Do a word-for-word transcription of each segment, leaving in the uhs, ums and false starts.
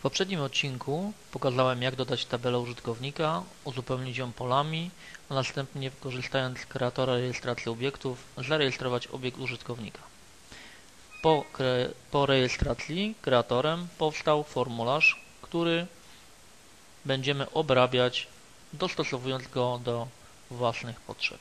poprzednim odcinku pokazałem, jak dodać tabelę użytkownika, uzupełnić ją polami, a następnie, korzystając z kreatora rejestracji obiektów, zarejestrować obiekt użytkownika. Po, po rejestracji kreatorem powstał formularz, który będziemy obrabiać, dostosowując go do własnych potrzeb.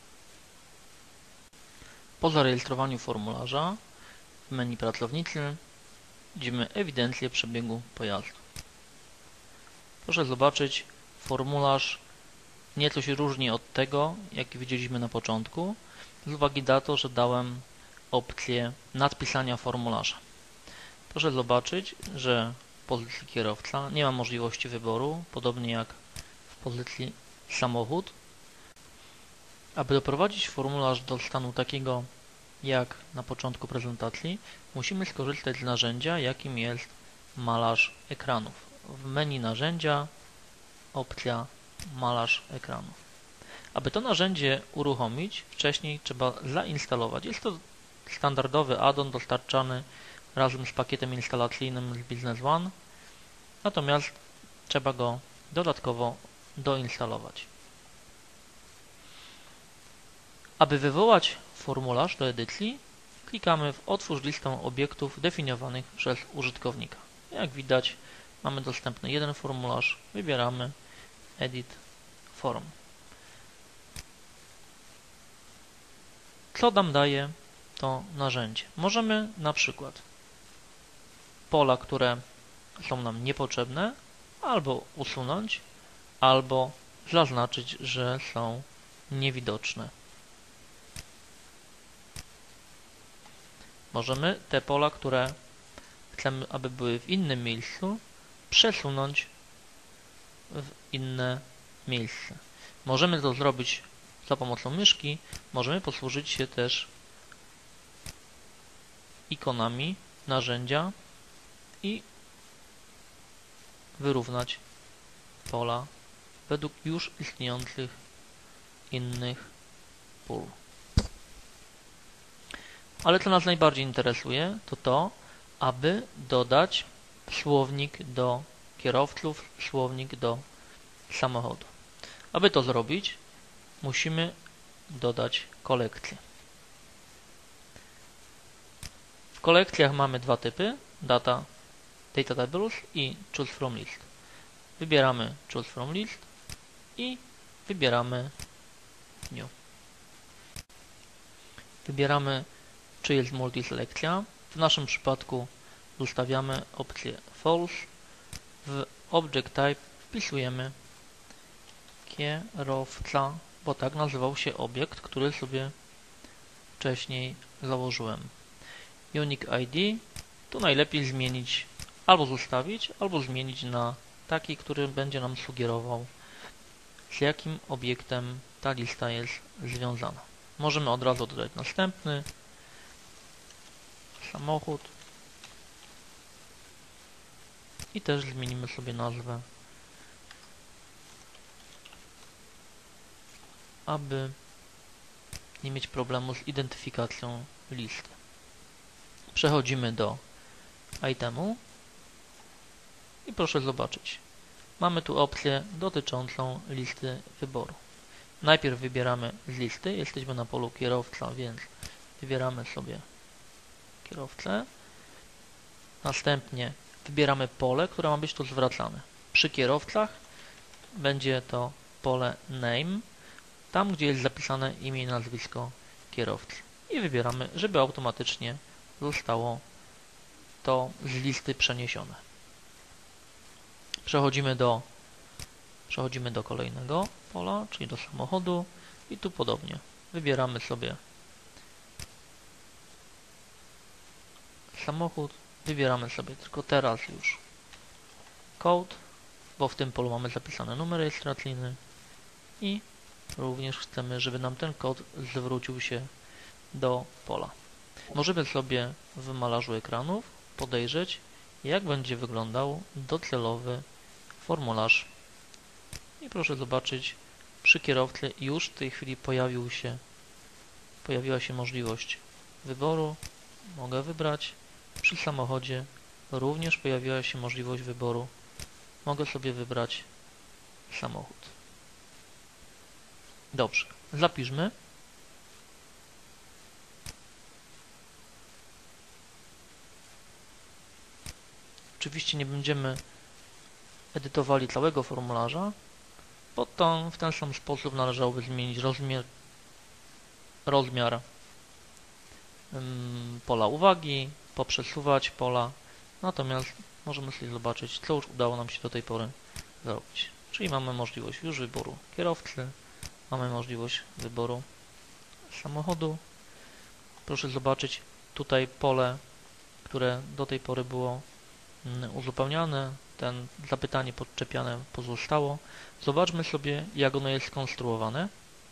Po zarejestrowaniu formularza w menu pracownicy widzimy ewidencję przebiegu pojazdu. Proszę zobaczyć, formularz nieco się różni od tego, jaki widzieliśmy na początku, z uwagi na to, że dałem opcję nadpisania formularza. Proszę zobaczyć, że w pozycji kierowca nie ma możliwości wyboru, podobnie jak w pozycji samochód. Aby doprowadzić formularz do stanu takiego jak na początku prezentacji, musimy skorzystać z narzędzia, jakim jest malarz ekranów. W menu narzędzia opcja malarz ekranów. Aby to narzędzie uruchomić, wcześniej trzeba zainstalować. Jest to standardowy add-on dostarczany razem z pakietem instalacyjnym z Business One, natomiast trzeba go dodatkowo doinstalować. Aby wywołać formularz do edycji, klikamy w Otwórz listę obiektów definiowanych przez użytkownika. Jak widać, mamy dostępny jeden formularz, wybieramy Edit Form. Co nam daje to narzędzie? Możemy na przykład pola, które są nam niepotrzebne, albo usunąć, albo zaznaczyć, że są niewidoczne. Możemy te pola, które chcemy, aby były w innym miejscu, przesunąć w inne miejsce. Możemy to zrobić za pomocą myszki, możemy posłużyć się też ikonami narzędzia i wyrównać pola według już istniejących innych pól. Ale co nas najbardziej interesuje, to to, aby dodać słownik do kierowców, słownik do samochodu. Aby to zrobić, musimy dodać kolekcję. W kolekcjach mamy dwa typy, data, data tables i choose from list. Wybieramy choose from list i wybieramy new. Wybieramy, czy jest multiselekcja. W naszym przypadku ustawiamy opcję false. W object type wpisujemy kierowca, bo tak nazywał się obiekt, który sobie wcześniej założyłem. Unique I D tu najlepiej zmienić, albo zostawić, albo zmienić na taki, który będzie nam sugerował, z jakim obiektem ta lista jest związana. Możemy od razu dodać następny samochód i też zmienimy sobie nazwę, aby nie mieć problemu z identyfikacją listy. Przechodzimy do itemu i proszę zobaczyć, mamy tu opcję dotyczącą listy wyboru. Najpierw wybieramy z listy, jesteśmy na polu kierowca, więc wybieramy sobie kierowcę. Następnie wybieramy pole, które ma być tu zwracane. Przy kierowcach będzie to pole name, tam gdzie jest zapisane imię i nazwisko kierowcy. I wybieramy, żeby automatycznie zostało to z listy przeniesione. Przechodzimy do, przechodzimy do kolejnego pola, czyli do samochodu i tu podobnie. Wybieramy sobie samochód, wybieramy sobie tylko teraz już kod, bo w tym polu mamy zapisany numer rejestracyjny i również chcemy, żeby nam ten kod zwrócił się do pola. Możemy sobie w malarzu ekranów podejrzeć, jak będzie wyglądał docelowy formularz. I proszę zobaczyć, przy kierowcy już w tej chwili pojawił się, pojawiła się możliwość wyboru. Mogę wybrać. Przy samochodzie również pojawiła się możliwość wyboru. Mogę sobie wybrać samochód. Dobrze, zapiszmy. Oczywiście nie będziemy edytowali całego formularza, bo to w ten sam sposób należałoby zmienić rozmiar, rozmiar ym, pola uwagi, poprzesuwać pola, natomiast możemy sobie zobaczyć, co już udało nam się do tej pory zrobić. Czyli mamy możliwość już wyboru kierowcy, mamy możliwość wyboru samochodu. Proszę zobaczyć tutaj pole, które do tej pory było uzupełniane, ten zapytanie podczepiane pozostało. Zobaczmy sobie, jak ono jest skonstruowane.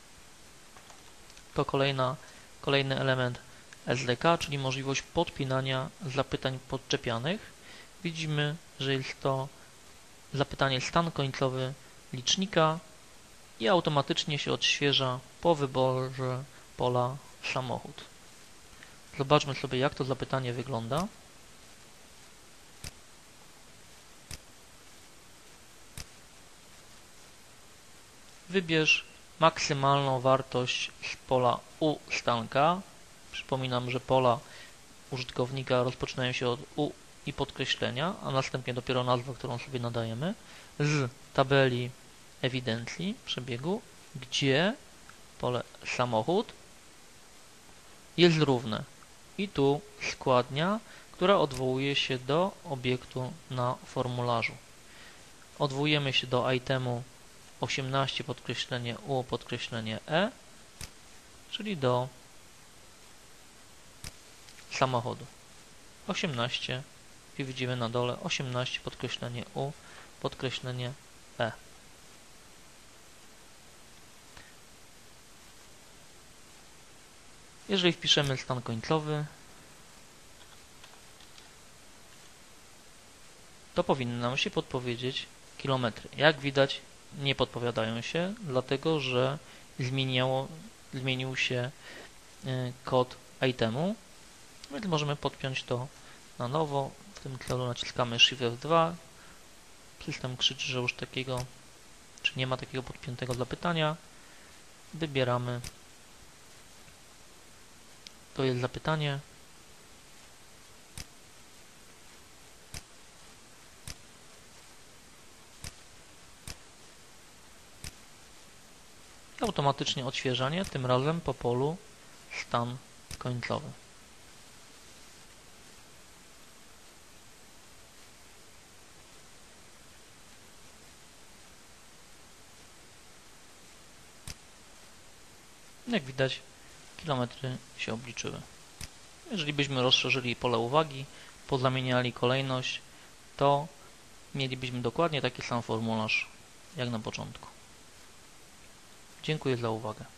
To kolejna, kolejny element S D K, czyli możliwość podpinania zapytań podczepianych. Widzimy, że jest to zapytanie stan końcowy licznika i automatycznie się odświeża po wyborze pola samochód. Zobaczmy sobie, jak to zapytanie wygląda. Wybierz maksymalną wartość z pola U stan K. Przypominam, że pola użytkownika rozpoczynają się od U i podkreślenia, a następnie dopiero nazwa, którą sobie nadajemy, z tabeli ewidencji przebiegu, gdzie pole samochód jest równe. I tu składnia, która odwołuje się do obiektu na formularzu. Odwołujemy się do itemu osiemnaście podkreślenie U podkreślenie E, czyli do samochodu. osiemnaście i widzimy na dole osiemnaście podkreślenie U podkreślenie E. Jeżeli wpiszemy stan końcowy, to powinny nam się podpowiedzieć kilometry. Jak widać, nie podpowiadają się, dlatego że zmieniało, zmienił się kod itemu, więc możemy podpiąć to na nowo. W tym celu naciskamy Shift F dwa. System krzyczy, że już takiego, czy nie ma takiego podpiętego zapytania. Wybieramy. To jest zapytanie. Automatycznie odświeżanie, tym razem po polu stan końcowy. Jak widać, kilometry się obliczyły. Jeżeli byśmy rozszerzyli pole uwagi, pozamieniali kolejność, to mielibyśmy dokładnie taki sam formularz jak na początku. Dziękuję za uwagę.